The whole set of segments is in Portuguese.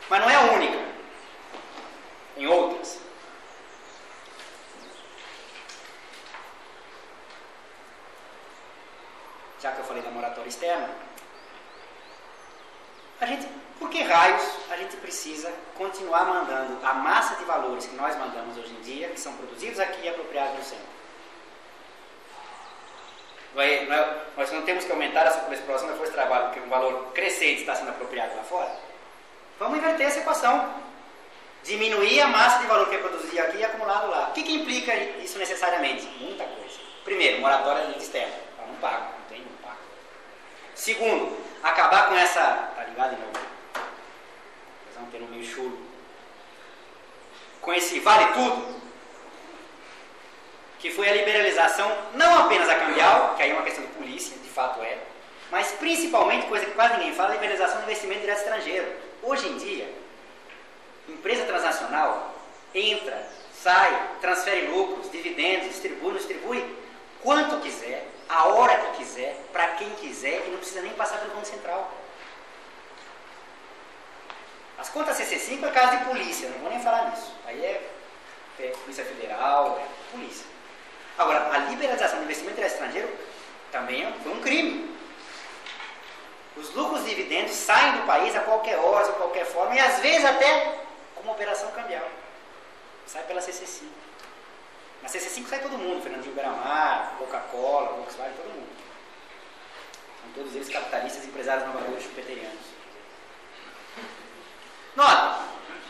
Mas não é a única. Tem outras. Já que eu falei da moratória externa, por que raios a gente precisa continuar mandando a massa de valores que nós mandamos hoje em dia, que são produzidos aqui e apropriados no centro? Nós não temos que aumentar a superexploração da força de trabalho, porque um valor crescente está sendo apropriado lá fora. Vamos inverter essa equação. Diminuir a massa de valor que é produzida aqui e acumulado lá. O que implica isso necessariamente? Muita coisa. Primeiro, moratória externa. Eu não pago, não tenho, não pago. Segundo, acabar com essa... Tá ligado, irmão? Vocês vão ter um meio chulo. Com esse vale tudo, que foi a liberalização, não apenas a cambial, que aí é uma questão de polícia, de fato é, mas principalmente, coisa que quase ninguém fala, a liberalização do investimento direto estrangeiro. Hoje em dia, empresa transnacional entra, sai, transfere lucros, dividendos, distribui, não distribui, quanto quiser, a hora que quiser, para quem quiser, e não precisa nem passar pelo Banco Central. As contas CC5 é caso de polícia, não vou nem falar nisso. Aí é Polícia Federal, é polícia. Agora, a liberalização do investimento estrangeiro também foi um crime. Os lucros e dividendos saem do país a qualquer hora, de qualquer forma, e às vezes até como operação cambial. Sai pela CC5. Na CC5 sai todo mundo, Fernandinho Beiramar, Coca-Cola, Volkswagen, todo mundo. São todos eles capitalistas, empresários inovadores, chupeterianos. Nota.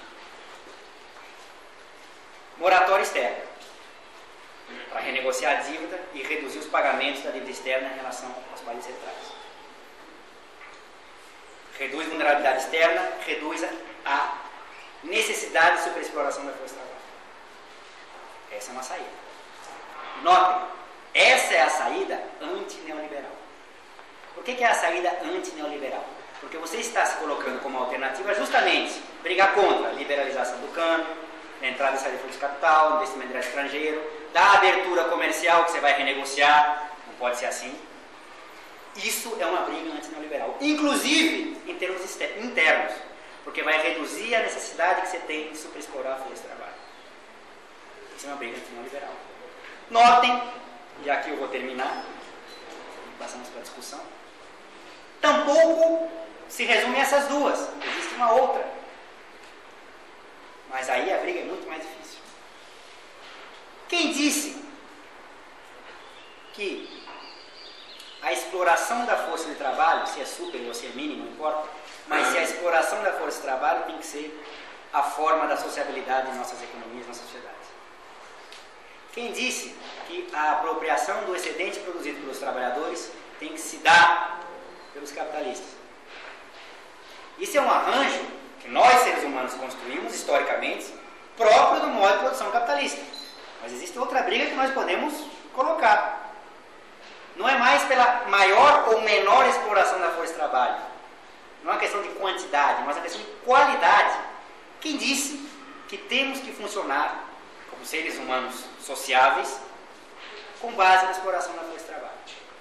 Moratória externa. Para renegociar a dívida e reduzir os pagamentos da dívida externa em relação aos países centrais. Reduz a vulnerabilidade externa, reduz a necessidade de superexploração da força de trabalho. Essa é uma saída. Notem, essa é a saída antineoliberal. Por que é a saída antineoliberal? Porque você está se colocando como alternativa justamente brigar contra a liberalização do câmbio, a entrada e saída de fluxo de capital, investimento direto estrangeiro, da abertura comercial que você vai renegociar, não pode ser assim. Isso é uma briga antineoliberal, inclusive em termos internos, porque vai reduzir a necessidade que você tem de superexplorar a força de trabalho. Isso é uma briga antineoliberal. Notem, e aqui eu vou terminar, passamos para a discussão, tampouco se resume a essas duas, existe uma outra. Mas aí a briga é muito mais difícil. Quem disse que a exploração da força de trabalho, se é super ou se é mínimo, não importa, mas se a exploração da força de trabalho tem que ser a forma da sociabilidade em nossas economias, na sociedade? Quem disse que a apropriação do excedente produzido pelos trabalhadores tem que se dar pelos capitalistas? Isso é um arranjo que nós, seres humanos, construímos historicamente, próprio do modo de produção capitalista. Mas existe outra briga que nós podemos colocar. Não é mais pela maior ou menor exploração da força de trabalho. Não é uma questão de quantidade, mas é uma questão de qualidade. Quem disse que temos que funcionar como seres humanos sociáveis com base na exploração da força de trabalho?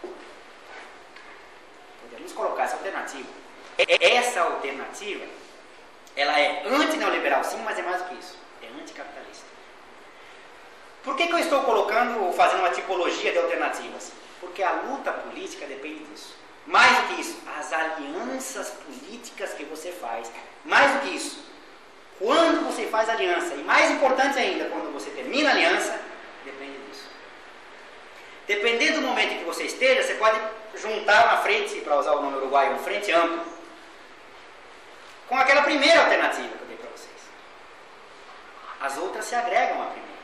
Podemos colocar essa alternativa. Essa alternativa, ela é antineoliberal sim, mas é mais do que isso. É anticapitalista. Por que eu estou colocando ou fazendo uma tipologia de alternativas? Porque a luta política depende disso. Mais do que isso, as alianças políticas que você faz. Mais do que isso, quando você faz aliança. E mais importante ainda, quando você termina a aliança, depende disso. Dependendo do momento em que você esteja, você pode juntar uma frente, para usar o nome uruguaio, uma frente ampla, com aquela primeira alternativa que eu dei para vocês. As outras se agregam à primeira.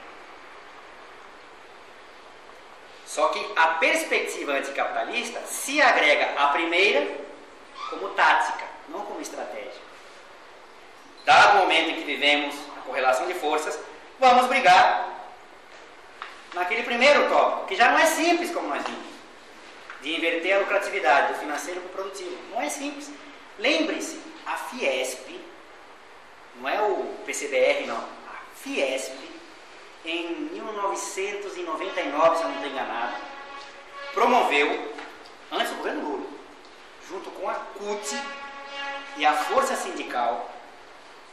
Só que a perspectiva anticapitalista se agrega à primeira como tática, não como estratégia. Dado o momento em que vivemos a correlação de forças, vamos brigar naquele primeiro tópico, que já não é simples como nós vimos, de inverter a lucratividade do financeiro para o produtivo. Não é simples. Lembre-se, a Fiesp, não é o PCBR não, a Fiesp, em 1999, se eu não estou enganado, promoveu, antes do governo Lula, junto com a CUT e a Força Sindical,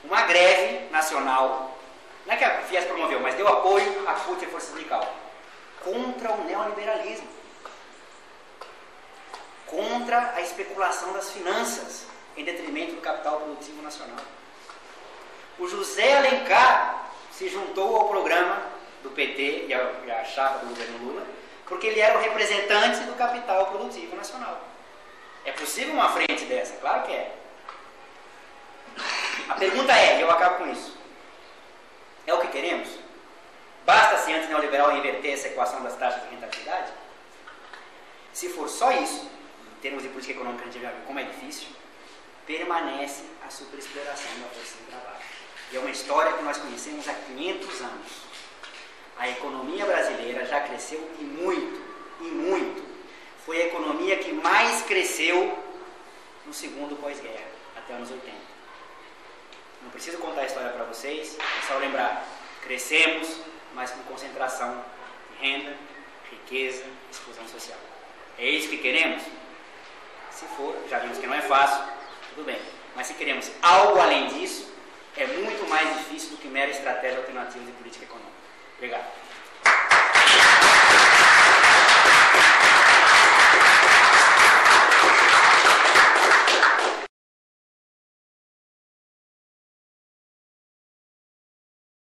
uma greve nacional, não é que a Fiesp promoveu, mas deu apoio à CUT e à Força Sindical, contra o neoliberalismo, contra a especulação das finanças, em detrimento do capital produtivo nacional. O José Alencar se juntou ao programa do PT e à chapa do governo Lula, porque ele era o representante do capital produtivo nacional. É possível uma frente dessa? Claro que é. A pergunta é, e eu acabo com isso, é o que queremos? Basta se antes neoliberal inverter essa equação das taxas de rentabilidade? Se for só isso, em termos de política econômica, a gente já viu como é difícil, permanece a superexploração da força de trabalho. E é uma história que nós conhecemos há 500 anos. A economia brasileira já cresceu e muito, e muito. Foi a economia que mais cresceu no segundo pós-guerra, até anos 80. Não preciso contar a história para vocês, é só lembrar. Crescemos, mas com concentração de renda, riqueza, exclusão social. É isso que queremos? Se for, já vimos que não é fácil, tudo bem. Mas se queremos algo além disso, é muito mais difícil do que mera estratégia alternativa de política econômica. Obrigado.